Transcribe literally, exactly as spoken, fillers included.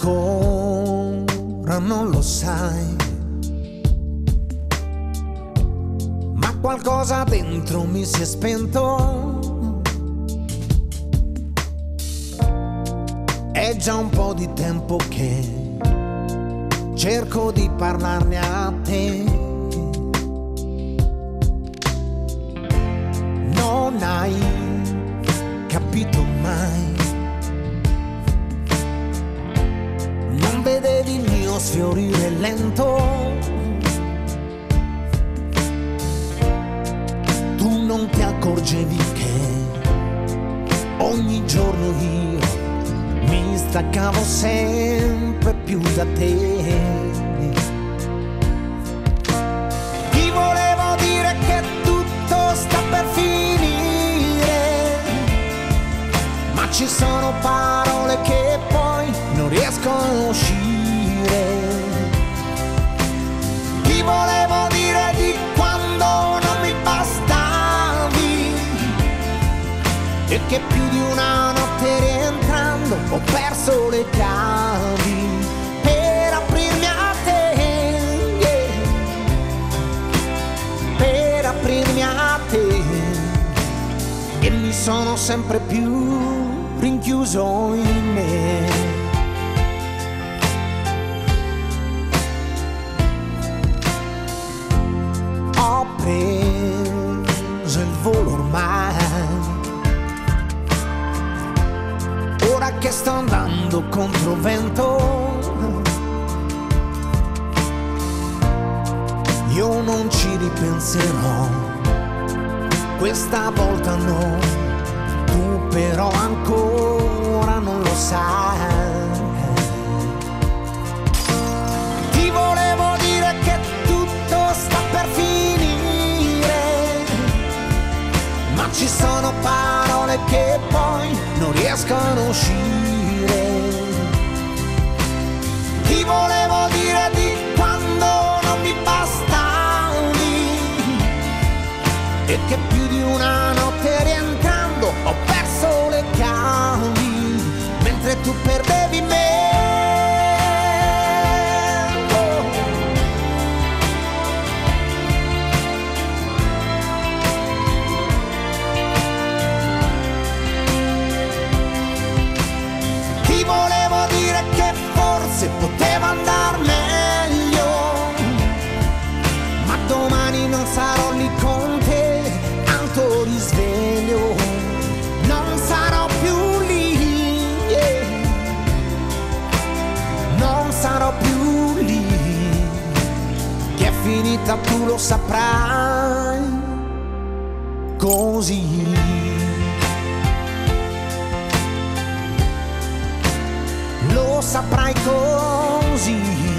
ancora non lo sai, ma qualcosa dentro mi si è spento. È già un po' di tempo che cerco di parlarne a te. Non hai capito mai, non vedevi il mio sfiorire lento. Tu non ti accorgevi che ogni giorno io mi staccavo sempre più da te. Ti volevo dire che tutto sta per finire, ma ci sono parole che poi non riescono a uscire. Ti volevo dire di quando non mi bastavi e che più di una notte rientrando ho perso le chiavi per aprirmi a te, yeah. Per aprirmi a te, e mi sono sempre più rinchiuso in me. Ho preso il volo ormai, ora che sto andando contro vento. Io non ci ripenserò, questa volta no. Tu però ancora non lo sai. Ti volevo dire che tutto sta per finire, ma ci sono parole che poi non riescono a uscire. Ti volevo dire di quando non mi bastavi e che più di una notte rientrando ho perso le chiavi mentre tu perdevi me. Oh. Ti volevo dire che forse poteva andar meglio, ma domani non sarò lì con te, alto risveglio, non sarò più lì, yeah. Non sarò più lì, che è finita tu lo saprai, così. Lo saprai così.